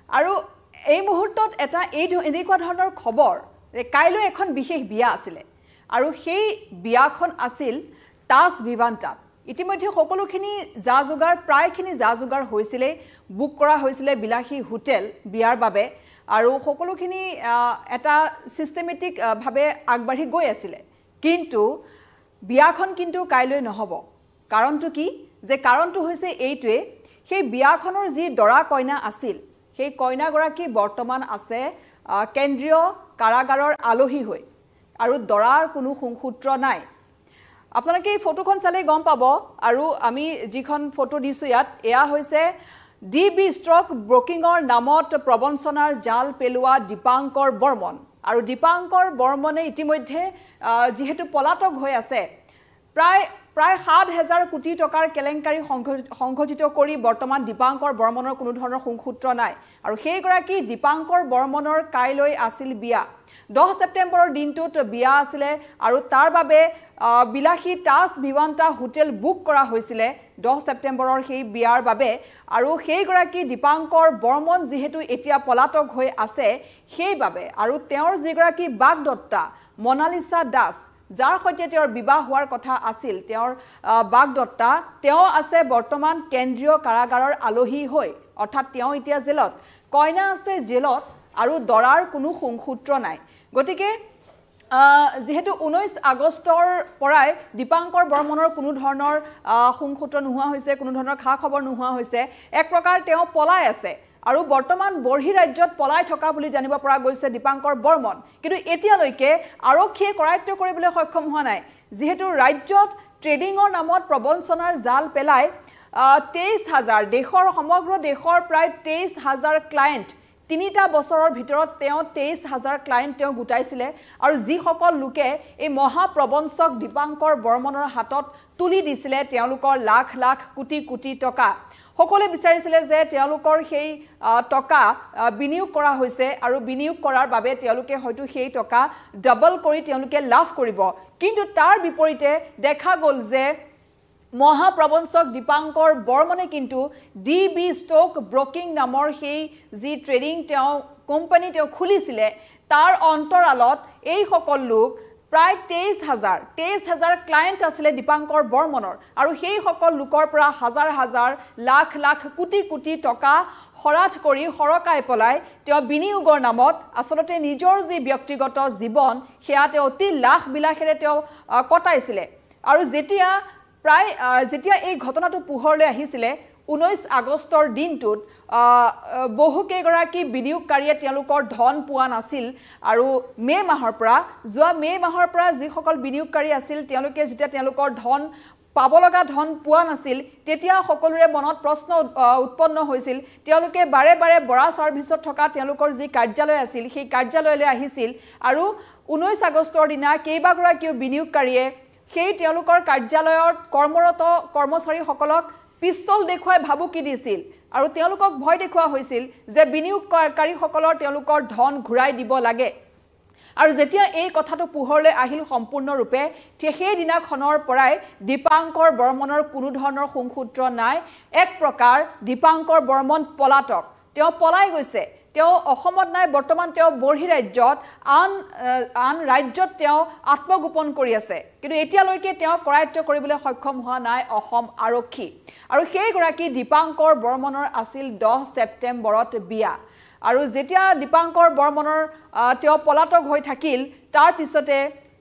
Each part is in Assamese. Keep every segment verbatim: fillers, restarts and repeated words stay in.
আৰু এই মুহূৰ্তত এটা এই এনেকুৱা ধৰণৰ খবৰ যে কাইলৈ এখন বিশেষ বিয়া আছিল আৰু সেই বিয়াখন আছিল তাজ ভিভান্তাত ইতিমধ্যে সকলোখিনি যা যোগাৰ প্ৰায়খিনি যা যোগাৰ হৈছিল বুক কৰা হৈছিল বিলাসী হোটেল বিয়াৰ বাবে আৰু সকলোখিনি এটা সিস্টেমেটিক ভাবে আগবাঢ়ি গৈ আছিল কিন্তু বিয়াখন কিন্তু কাইলৈ নহব কাৰণটো কি যে কাৰণটো হৈছে এইটোৱে সেই বিয়াখনৰ যি দৰা কইনা আছিল সেই কইনা গৰাকী বৰ্তমান আছে কেন্দ্ৰীয় কাৰাগাৰৰ আলহী হৈ আৰু দৰাৰ কোনো সংসূত্ৰ নাই আপোনালোকে এই ফটোখন চালে গম পাব আৰু আমি যিখন ফটো দিছো ইয়াত এয়া হৈছে ডিবি ষ্ট্ৰক ব্ৰোকিংৰ নামত প্ৰবঞ্চনাৰ জাল পেলোৱা দীপাংকৰ বৰ্মন আৰু দীপাংকৰ বৰ্মনে ইতিমধ্যে যেহেতু পলাতক হৈ আছে প্ৰায় প্ৰায় সাত হাজাৰ কোটি টকাৰ কেলেংকাৰী সংঘটিত কৰি বৰ্তমান দীপাংকৰ বৰ্মনৰ কোনো ধৰণৰ সংসূত্ৰ নাই আৰু সেই গৰাকী দীপাংকৰ বৰ্মনৰ কাইলৈ আছিল বিয়া দহ ছেপ্টেম্বৰৰ দিনটোত বিয়া আছিল আৰু তাৰ বাবে বিলাসী তাজ ভিভান্তা হোটেল বুক কৰা হৈছিল দহ ছেপ্টেম্বৰৰ সেই বিয়াৰ বাবে আৰু সেই গৰাকী দীপাংকৰ বৰ্মন যেহেতু এতিয়া পলাতক হৈ আছে সেইবাবে আৰু তেওঁৰ যি গৰাকী বাগদত্তা মনালিসা দাস যাৰ সৈতে তেওঁৰ বিবাহ হোৱাৰ কথা আছিল তেওঁৰ বাগদত্তা তেওঁ আছে বৰ্তমান কেন্দ্ৰীয় কাৰাগাৰৰ আলহী হৈ অৰ্থাৎ তেওঁ এতিয়া জেলত কইনা আছে জেলত আৰু দৰাৰ কোনো সংসূত্ৰ নাই গতিকে যেহেতু ঊনৈশ আগষ্টৰ পৰাই দীপাংকৰ বৰ্মনৰ কোনো ধৰণৰ সংসূত্ৰ নোহোৱা হৈছে কোনো ধৰণৰ খা খবৰ নোহোৱা হৈছে এক প্ৰকাৰ তেওঁ পলাই আছে আৰু বৰ্তমান বৰ্হি ৰাজ্যত পলাই থকা বুলি জানিব পৰা গৈছে দীপাংকৰ বৰ্মন কিন্তু এতিয়ালৈকে আৰক্ষীয়ে কৰায়ত্ব কৰিবলৈ সক্ষম হোৱা নাই যেহেতু ৰাজ্যত ট্ৰেডিংৰ নামত প্ৰবঞ্চনাৰ জাল পেলাই তেইছ হাজাৰ দেশৰ সমগ্ৰ দেশৰ প্ৰায় তেইছ হাজাৰ ক্লায়েণ্ট তিনিটা বছৰৰ ভিতৰত তেওঁ তেইছ হাজাৰ ক্লায়েণ্ট তেওঁ গোটাইছিল আৰু যিসকল লোকে এই মহাপ্ৰবঞ্চক দীপাংকৰ বৰ্মনৰ হাতত তুলি দিছিল তেওঁলোকৰ লাখ লাখ কোটি কোটি টকা সকলোৱে বিচাৰিছিল যে তেওঁলোকৰ সেই টকা বিনিয়োগ কৰা হৈছে আৰু বিনিয়োগ কৰাৰ বাবে তেওঁলোকে হয়তো সেই টকা ডাবল কৰি তেওঁলোকে লাভ কৰিব কিন্তু তাৰ বিপৰীতে দেখা গ'ল যে মহাপ্ৰবঞ্চক দীপাংকৰ বৰ্মনে কিন্তু ডিবি ষ্টক ব্ৰোকিং নামৰ সেই যি ট্ৰেডিং তেওঁ কোম্পানী তেওঁ খুলিছিল তাৰ অন্তৰালত এই সকল লোক প্ৰায় তেইছ হাজাৰ তেইছ হাজাৰ ক্লায়েণ্ট আছিল দীপাংকৰ বৰ্মনৰ আৰু সেই সকল লোকৰ পৰা হাজাৰ হাজাৰ লাখ লাখ কোটি কোটি টকা খৰচ কৰি সৰকাই পলাই তেওঁ বিনিয়োগৰ নামত আসলতে নিজৰ যি ব্যক্তিগত জীৱন সেয়া তেওঁ অতি লাখ বিলাখেৰে তেওঁ কটাইছিল আৰু যেতিয়া প্ৰায় যেতিয়া এই ঘটনাটো পোহৰলৈ আহিছিল ঊনৈশ আগষ্টৰ দিনটোত বহুকেইগৰাকী বিনিয়োগকাৰীয়ে তেওঁলোকৰ ধন পোৱা নাছিল আৰু মে মাহৰ পৰা যোৱা মে মাহৰ পৰা যিসকল বিনিয়োগকাৰী আছিল তেওঁলোকে যেতিয়া তেওঁলোকৰ ধন পাব লগা ধন পোৱা নাছিল তেতিয়া সকলোৰে মনত প্ৰশ্ন উৎপন্ন হৈছিল তেওঁলোকে বাৰে বাৰে বৰা সাৰ্ভিসত থকা তেওঁলোকৰ যি কাৰ্যালয় আছিল সেই কাৰ্যালয়লৈ আহিছিল আৰু ঊনৈশ আগষ্টৰ দিনা কেইবাগৰাকীও বিনিয়োগকাৰীয়ে সেই তেওঁলোকৰ কাৰ্যালয়ত কৰ্মৰত কৰ্মচাৰীসকলক পিস্তল দেখুৱাই ভাবুকি দিছিল আৰু তেওঁলোকক ভয় দেখুৱা হৈছিল যে বিনিয়োগকাৰীসকলৰ তেওঁলোকৰ ধন ঘূৰাই দিব লাগে আৰু যেতিয়া এই কথাটো পোহৰলৈ আহিল সম্পূৰ্ণৰূপে সেই দিনাখনৰ পৰাই দীপাংকৰ বৰ্মনৰ কোনো ধৰণৰ সংসূত্ৰ নাই এক প্ৰকাৰ দীপাংকৰ বৰ্মন পলাতক তেওঁ পলাই গৈছে তেওঁ অসমত নাই বৰ্তমান তেওঁ বৰ্হি ৰাজ্যত আন আন ৰাজ্যত তেওঁ আত্মগোপন কৰি আছে কিন্তু এতিয়ালৈকে তেওঁ কৰায়ত্ব কৰিবলৈ সক্ষম হোৱা নাই অসম আৰক্ষী আৰু সেই গৰাকী দীপাংকৰ বৰ্মনৰ আছিল দহ ছেপ্টেম্বৰত বিয়া আৰু যেতিয়া দীপাংকৰ বৰ্মনৰ তেওঁ পলাতক হৈ থাকিল তাৰ পিছতে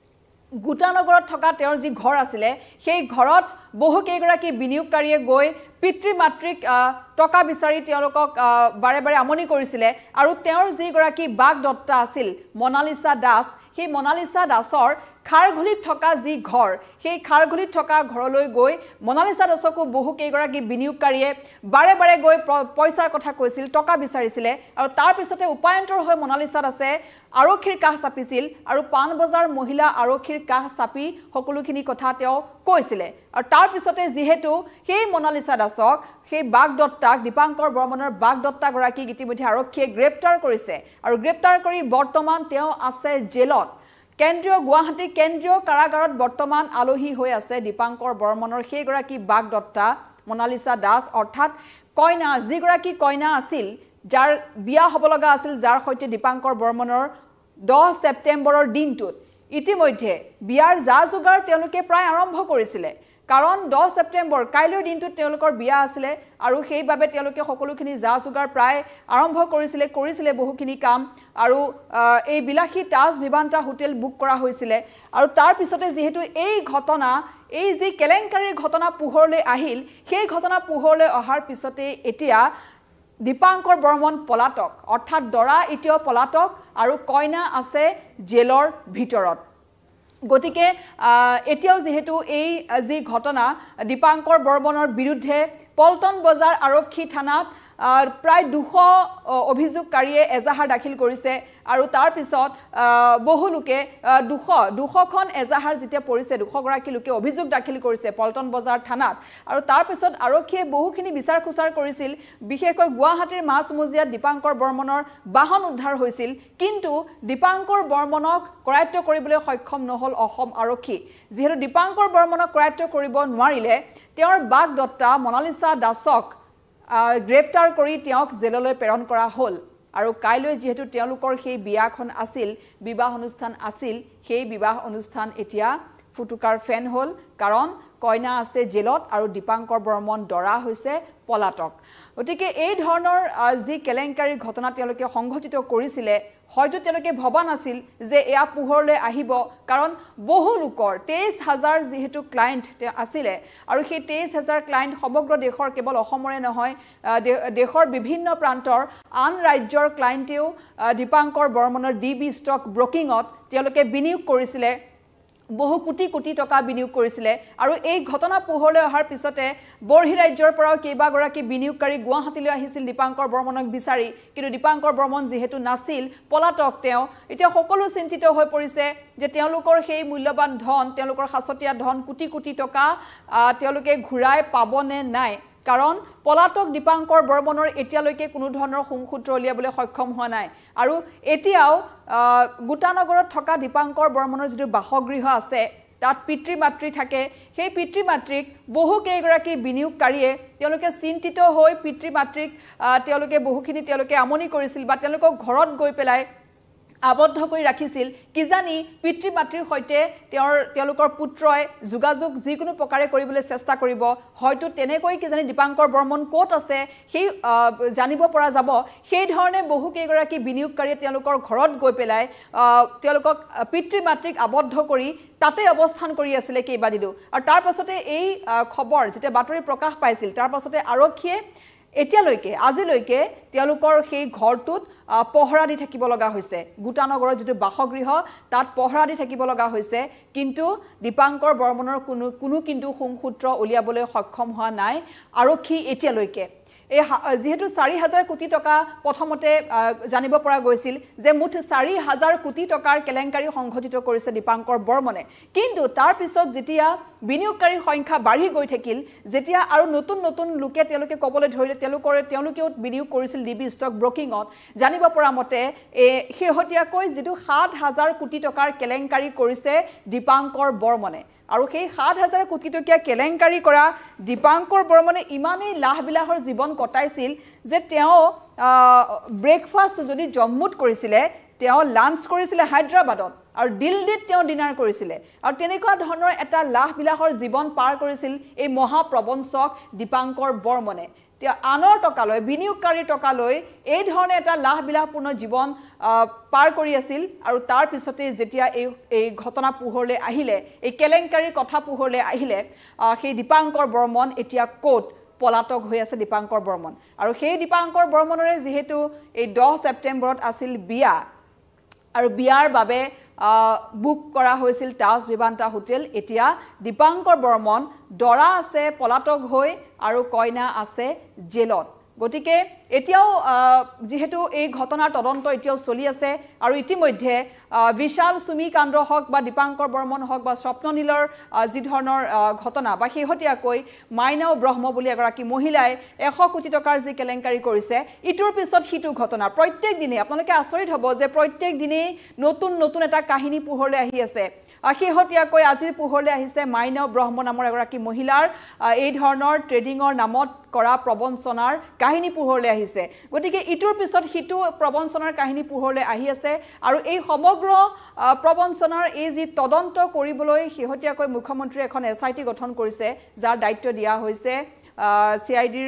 গুটানগৰত থকা তেওঁৰ যি ঘৰ আছিল সেই ঘৰত বহুকেইগৰাকী বিনিয়োগকাৰীয়ে গৈ পিতৃ মাতৃক টকা বিচাৰি তেওঁলোকক বাৰে বাৰে আমনি কৰিছিল আৰু তেওঁৰ যি গৰাকী বাগদত্তা আছিল মনালিসা দাস সেই মনালিসা দাসৰ খাৰঘুলিত থকা যি ঘৰ সেই খাৰঘুলিত থকা ঘৰলৈ গৈ মনালিসা দাসকো বহুকেইগৰাকী বিনিয়োগকাৰীয়ে বাৰে বাৰে গৈ পইচাৰ কথা কৈছিল টকা বিচাৰিছিল আৰু তাৰ পিছতে উপায়ন্তৰ হৈ মনালিসা দাসে আৰক্ষীৰ কাষ চাপিছিল আৰু পানবজাৰ মহিলা আৰক্ষীৰ কাষ চাপি সকলোখিনি কথা তেওঁ কৈছিল আৰু তাৰ পিছতে যেহেতু সেই মনালিসা দাসক সেই বাগদত্তাক দীপাংকৰ বৰ্মনৰ বাগদত্তা গৰাকীক ইতিমধ্যে আৰক্ষীয়ে গ্ৰেপ্তাৰ কৰিছে আৰু গ্ৰেপ্তাৰ কৰি বৰ্তমান তেওঁ আছে জেলত কেন্দ্ৰীয় গুৱাহাটী কেন্দ্ৰীয় কাৰাগাৰত বৰ্তমান আলহী হৈ আছে দীপাংকৰ বৰ্মনৰ সেই গৰাকী বাগদত্তা মনালিসা দাস অৰ্থাৎ কইনা যিগৰাকী কইনা আছিল যাৰ বিয়া হ'ব লগা আছিল যাৰ সৈতে দীপাংকৰ বৰ্মনৰ দহ ছেপ্টেম্বৰৰ দিনটোত ইতিমধ্যে বিয়াৰ যা যোগাৰ তেওঁলোকে প্ৰায় আৰম্ভ কৰিছিলে কাৰণ দহ ছেপ্টেম্বৰ কাইলৈৰ দিনটোত তেওঁলোকৰ বিয়া আছিলে আৰু সেইবাবে তেওঁলোকে সকলোখিনি যা যোগাৰ প্ৰায় আৰম্ভ কৰিছিলে কৰিছিলে বহুখিনি কাম আৰু এই বিলাসী তাজ ভিভান্তা হোটেল বুক কৰা হৈছিলে আৰু তাৰ পিছতে যেহেতু এই ঘটনা এই যে কেলেংকাৰীৰ ঘটনা পোহৰলৈ আহিল সেই ঘটনা পোহৰলৈ অহাৰ পিছতে এতিয়া দীপাংকৰ বৰ্মন পলাতক অৰ্থাৎ দৰা এতিয়াও পলাতক আৰু কইনা আছে জেলৰ ভিতৰত গতিকে এতিয়াও যেহেতু এই যি ঘটনা দীপাংকৰ বৰ্মনৰ বিৰুদ্ধে পল্টন বজাৰ আৰক্ষী থানাত প্ৰায় দুশ অভিযোগকাৰীয়ে এজাহাৰ দাখিল কৰিছে আৰু তাৰ পিছত বহু লোকে দুশ দুশখন এজাহাৰ যেতিয়া পৰিছে দুশ গৰাকী লোকে অভিযোগ দাখিল কৰিছে পল্টন বজাৰ থানাত আৰু তাৰ পিছত আৰক্ষীয়ে বহুখিনি বিচাৰ খুচাৰ কৰিছিল বিশেষকৈ গুৱাহাটীৰ মাছমজিয়াত দীপাংকৰ বৰ্মনৰ বাহন উদ্ধাৰ হৈছিল কিন্তু দীপাংকৰ বৰ্মনক কৰায়ত্ব কৰিবলৈ সক্ষম নহল অসম আৰক্ষী যেহেতু দীপাংকৰ বৰ্মনক কৰায়ত্ব কৰিব নোৱাৰিলে তেওঁৰ বাগদত্তা মনালিসা দাসক গ্ৰেপ্তাৰ কৰি তেওঁক জেললৈ প্ৰেৰণ কৰা হ'ল আৰু কাইলৈ যেহেতু তেওঁলোকৰ সেই বিয়াখন আছিল বিবাহ অনুষ্ঠান আছিল সেই বিবাহ অনুষ্ঠান এতিয়া ফুটুকাৰ ফেন হ'ল কাৰণ কইনা আছে জেলত আৰু দীপাংকৰ বৰ্মন দৰা হৈছে পলাতক গতিকে এই ধৰণৰ যি কেলেংকাৰী ঘটনা তেওঁলোকে সংঘটিত কৰিছিলে হয়তো তেওঁলোকে ভবা নাছিল যে এয়া পোহৰলৈ আহিব কাৰণ বহু লোকৰ তেইছ হাজাৰ যেহেতু ক্লায়েণ্ট আছিলে আৰু সেই তেইছ হাজাৰ ক্লায়েণ্ট সমগ্ৰ দেশৰ কেৱল অসমৰে নহয় দেশৰ বিভিন্ন প্ৰান্তৰ আন ৰাজ্যৰ ক্লায়েণ্টেও দীপাংকৰ বৰ্মনৰ ডি বি ষ্টক ব্ৰকিঙত তেওঁলোকে বিনিয়োগ কৰিছিলে বহু কোটি কোটি টকা বিনিয়োগ কৰিছিলে আৰু এই ঘটনা পোহৰলৈ অহাৰ পিছতে বৰ্হি ৰাজ্যৰ পৰাও কেইবাগৰাকী বিনিয়োগকাৰী গুৱাহাটীলৈ আহিছিল দীপাংকৰ বৰ্মনক বিচাৰি কিন্তু দীপাংকৰ বৰ্মন যেহেতু নাছিল পলাতক তেওঁ এতিয়া সকলো চিন্তিত হৈ পৰিছে যে তেওঁলোকৰ সেই মূল্যৱান ধন তেওঁলোকৰ সাচতীয়া ধন কোটি কোটি টকা তেওঁলোকে ঘূৰাই পাবনে নাই কাৰণ পলাতক দীপাংকৰ বৰ্মনৰ এতিয়ালৈকে কোনো ধৰণৰ সংসূত্ৰ উলিয়াবলৈ সক্ষম হোৱা নাই আৰু এতিয়াও গুটানগৰত থকা দীপাংকৰ বৰ্মনৰ যিটো বাসগৃহ আছে তাত পিতৃ মাতৃ থাকে সেই পিতৃ মাতৃক বহু কেইগৰাকী বিনিয়োগকাৰীয়ে তেওঁলোকে চিন্তিত হৈ পিতৃ মাতৃক তেওঁলোকে বহুখিনি তেওঁলোকে আমনি কৰিছিল বা তেওঁলোকক ঘৰত গৈ পেলাই আবদ্ধ কৰি ৰাখিছিল কিজানি পিতৃ মাতৃৰ সৈতে তেওঁৰ তেওঁলোকৰ পুত্ৰই যোগাযোগ যিকোনো প্ৰকাৰে কৰিবলৈ চেষ্টা কৰিব হয়তো তেনেকৈ কিজানি দীপাংকৰ বৰ্মন ক'ত আছে সেই জানিব পৰা যাব সেই ধৰণে বহু কেইগৰাকী বিনিয়োগকাৰীয়ে তেওঁলোকৰ ঘৰত গৈ পেলাই তেওঁলোকক পিতৃ মাতৃক আবদ্ধ কৰি তাতে অৱস্থান কৰি আছিল কেইবাদিনো আৰু তাৰ পাছতে এই খবৰ যেতিয়া বাতৰি প্ৰকাশ পাইছিল তাৰ পাছতে আৰক্ষীয়ে এতিয়ালৈকে আজিলৈকে তেওঁলোকৰ সেই ঘৰটোত পহৰা দি থাকিব লগা হৈছে গুটানগৰৰ যেটো বাসগৃহ তাত পহৰা দি থাকিব লগা হৈছে কিন্তু দীপাংকৰ বৰ্মনৰ কোনো কোনো কিন্তু সংসূত্ৰ উলিয়াবলৈ সক্ষম হোৱা নাই আৰক্ষী এতিয়ালৈকে এই যেহেতু চাৰি হাজাৰ কোটি টকা প্ৰথমতে জানিব পৰা গৈছিল যে মুঠ চাৰি হাজাৰ কোটি টকাৰ কেলেংকাৰী সংঘটিত কৰিছে দীপাংকৰ বৰ্মনে কিন্তু তাৰ পিছত যেতিয়া বিনিয়োগকাৰীৰ সংখ্যা বাঢ়ি গৈ থাকিল যেতিয়া আৰু নতুন নতুন লোকে তেওঁলোকে কবলৈ ধৰিলে তেওঁলোকৰ তেওঁলোকেও বিনিয়োগ কৰিছিল ডিবি ষ্টক ব্ৰকিঙত জানিব পৰা মতে শেহতীয়াকৈ যেটো সাত হাজাৰ কোটি টকাৰ কেলেংকাৰী কৰিছে দীপাংকৰ বৰ্মনে আৰু সেই সাত হাজাৰ কোটি টকীয়া কেলেংকাৰী কৰা দীপাংকৰ বৰ্মনে ইমানেই লাহবিলাহৰ জীৱন কটাইছিল যে তেওঁ ব্ৰেকফাষ্ট যদি জম্মুত কৰিছিলে তেওঁ লাঞ্চ কৰিছিলে হায়দৰাবাদত আৰু দিল্লীত তেওঁ ডিনাৰ কৰিছিলে আৰু তেনেকুৱা ধৰণৰ এটা লাহবিলাহৰ জীৱন পাৰ কৰিছিল এই মহাপ্ৰবঞ্চক দীপাংকৰ বৰ্মনে তেওঁ আনৰ টকালৈ বিনিয়োগকাৰীৰ টকালৈ এই ধৰণে এটা লাহবিলাহপূৰ্ণ জীৱন পাৰ কৰি আছিল আৰু তাৰ পিছতে যেতিয়া এই এই ঘটনা পোহৰলৈ আহিলে এই কেলেংকাৰীৰ কথা পোহৰলৈ আহিলে সেই দীপাংকৰ বৰ্মন এতিয়া ক'ত পলাতক হৈ আছে দীপাংকৰ বৰ্মন আৰু সেই দীপাংকৰ বৰ্মনৰে যেহেতু এই দহ ছেপ্টেম্বৰত আছিল বিয়া আৰু বিয়াৰ বাবে বুক কৰা হৈছিল তাজ ভিভান্তা হোটেল এতিয়া দীপাংকৰ বৰ্মন দৰা আছে পলাতক হৈ আৰু কইনা আছে জেলত গতিকে এতিয়াও যেহেতু এই ঘটনাৰ তদন্ত এতিয়াও চলি আছে আৰু ইতিমধ্যে বিশাল সুমি কাণ্ড হক বা দীপাংকৰ বৰ্মন হক বা স্বপ্ননীলৰ যি ধৰণৰ ঘটনা বা শেহতীয়াকৈ মাইনাও ব্ৰহ্ম বুলি এগৰাকী মহিলাই এশ কোটি টকাৰ যি কেলেংকাৰী কৰিছে ইটোৰ পিছত সিটো ঘটনা প্ৰত্যেক দিনে আপোনালোকে আচৰিত হ'ব যে প্ৰত্যেক দিনেই নতুন নতুন এটা কাহিনী পোহৰলৈ আহি আছে শেহতীয়াকৈ আজি পোহৰলৈ আহিছে মাইনাও ব্ৰহ্ম নামৰ এগৰাকী মহিলাৰ এই ধৰণৰ ট্ৰেডিঙৰ নামত কৰা প্ৰবঞ্চনাৰ কাহিনী পোহৰলৈ আহিছে গতিকে ইটোৰ পিছত হিটো প্ৰবঞ্চনাৰ কাহিনী পোহৰলৈ আহি আছে আৰু এই সমগ্ৰ প্ৰবঞ্চনাৰ এই যি তদন্ত কৰিবলৈ হিহতিয়াকৈ মুখ্যমন্ত্ৰী এখন এছআইটি গঠন কৰিছে যাৰ দায়িত্ব দিয়া হৈছে সিআইডিৰ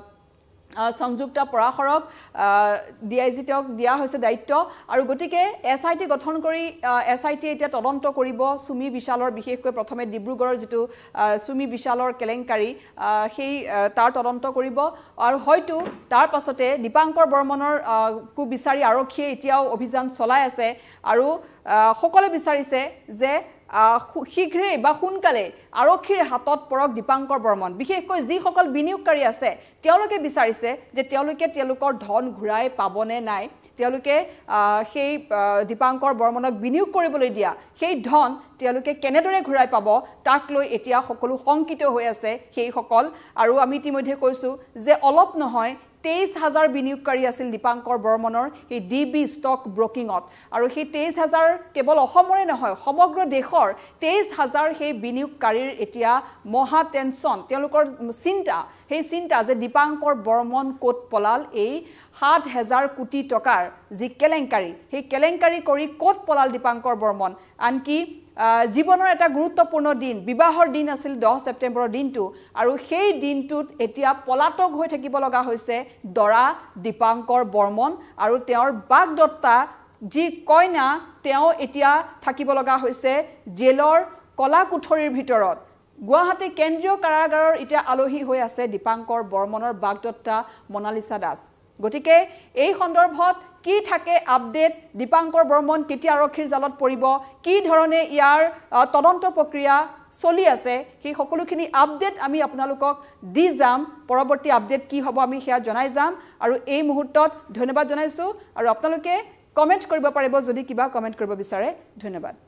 সংযুক্ত পৰাশৰক ডিআইজিটক দিয়া হৈছে দায়িত্ব আৰু গতিকে এছআইটি গঠন কৰি এছআইটি এতিয়া তদন্ত কৰিব সুমি বিশালৰ বিশেষকৈ প্ৰথমে ডিব্ৰুগড়ৰ যেটো সুমি বিশালৰ কেলেংকাৰী সেই তাৰ তদন্ত কৰিব আৰু হয়তো তাৰ পাছতে দীপাংকৰ বৰ্মনৰ কু বিচাৰি আৰক্ষীয়ে এতিয়াও অভিযান চলাই আছে আৰু সকলে বিচাৰিছে যে শীঘ্ৰে বা সোনকালে আৰক্ষীৰ হাতত পৰক দীপাংকৰ বৰ্মন বিশেষকৈ যি সকল বিনিয়োগকাৰী আছে তেওঁলোকে বিচাৰিছে যে তেওঁলোকে তেওঁলোকৰ ধন ঘূৰাই পাবনে নাই তেওঁলোকে সেই দীপাংকৰ বৰ্মনক বিনিয়োগ কৰিবলৈ দিয়া সেই ধন তেওঁলোকে কেনেদৰে ঘূৰাই পাব তাক লৈ এতিয়া সকলো শংকিত হৈ আছে সেই সকল আৰু আমি ইতিমধ্যে কৈছো যে অলপ নহয় তেইছ হাজাৰ বিনিয়োগকাৰী আছিল দীপাংকৰ বৰ্মনৰ এই ডিবি ষ্টক ব্ৰোকিংত আৰু সেই তেইছ হাজাৰ কেৱল অসমৰে নহয় সমগ্ৰ দেশৰ তেইছ হাজাৰ সেই বিনিয়োগকাৰীৰ এতিয়া মহা টেনচন তেওঁলোকৰ চিন্তা সেই চিন্তা যে দীপাংকৰ বৰ্মন ক'ত পলাল এই সাত হাজাৰ কোটি টকাৰ যি কেলেংকাৰী সেই কেলেংকাৰী কৰি ক'ত পলাল দীপাংকৰ বৰ্মন আনকি জীৱনৰ এটা গুৰুত্বপূৰ্ণ দিন বিবাহৰ দিন আছিল দহ ছেপ্টেম্বৰৰ দিনটো আৰু সেই দিনটোত এতিয়া পলাতক হৈ থাকিব লগা হৈছে দৰা দীপাংকৰ বৰ্মন আৰু তেওঁৰ বাগদত্তা যি কইনা তেওঁ এতিয়া থাকিব লগা হৈছে জেলৰ কলা কুঠৰীৰ ভিতৰত গুৱাহাটী কেন্দ্ৰীয় কাৰাগাৰৰ এতিয়া আলহী হৈ আছে দীপাংকৰ বৰ্মনৰ বাগদত্তা মনালিসা দাস গতিকে এই সন্দৰ্ভত কি থাকে আপডেট দীপাংকৰ বৰ্মন কেতিয়া আৰক্ষীৰ জালত পৰিব কি ধৰণে ইয়াৰ তদন্ত প্ৰক্ৰিয়া চলি আছে সেই সকলোখিনি আপডেট আমি আপোনালোকক দি যাম পৰৱৰ্তী আপডেট কি হ'ব আমি হেয়া জনাই যাম আৰু এই মুহূৰ্তত ধন্যবাদ জনাইছো আৰু আপোনালোকে কমেন্ট কৰিব পাৰিব যদি কিবা কমেন্ট কৰিব বিচাৰে ধন্যবাদ